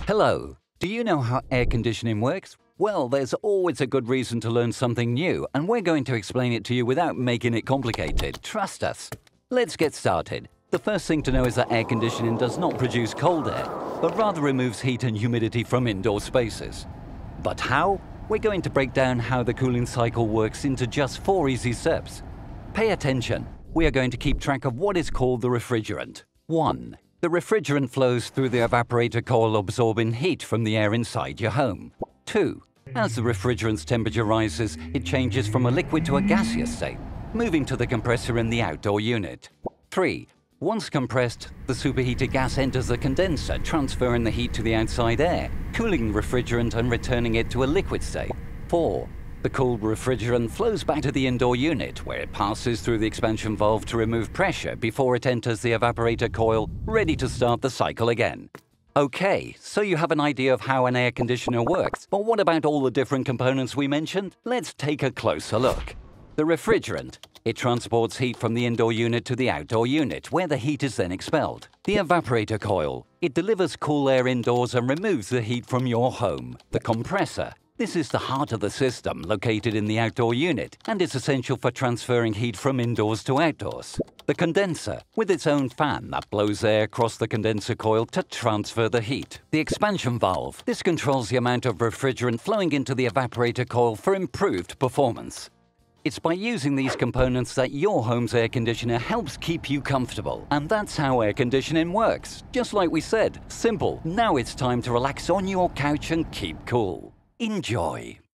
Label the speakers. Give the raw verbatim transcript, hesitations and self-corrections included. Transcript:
Speaker 1: Hello. Do you know how air conditioning works? Well, there's always a good reason to learn something new, and we're going to explain it to you without making it complicated. Trust us. Let's get started. The first thing to know is that air conditioning does not produce cold air, but rather removes heat and humidity from indoor spaces. But how? We're going to break down how the cooling cycle works into just four easy steps. Pay attention. We are going to keep track of what is called the refrigerant. one. The refrigerant flows through the evaporator coil, absorbing heat from the air inside your home. two. As the refrigerant's temperature rises, it changes from a liquid to a gaseous state, moving to the compressor in the outdoor unit. three. Once compressed, the superheated gas enters the condenser, transferring the heat to the outside air, cooling the refrigerant and returning it to a liquid state. four. The cooled refrigerant flows back to the indoor unit, where it passes through the expansion valve to remove pressure before it enters the evaporator coil, ready to start the cycle again. Okay, so you have an idea of how an air conditioner works, but what about all the different components we mentioned? Let's take a closer look. The refrigerant. It transports heat from the indoor unit to the outdoor unit, where the heat is then expelled. The evaporator coil. It delivers cool air indoors and removes the heat from your home. The compressor. This is the heart of the system, located in the outdoor unit, and is essential for transferring heat from indoors to outdoors. The condenser, with its own fan that blows air across the condenser coil to transfer the heat. The expansion valve. This controls the amount of refrigerant flowing into the evaporator coil for improved performance. It's by using these components that your home's air conditioner helps keep you comfortable. And that's how air conditioning works. Just like we said, simple. Now it's time to relax on your couch and keep cool. Enjoy.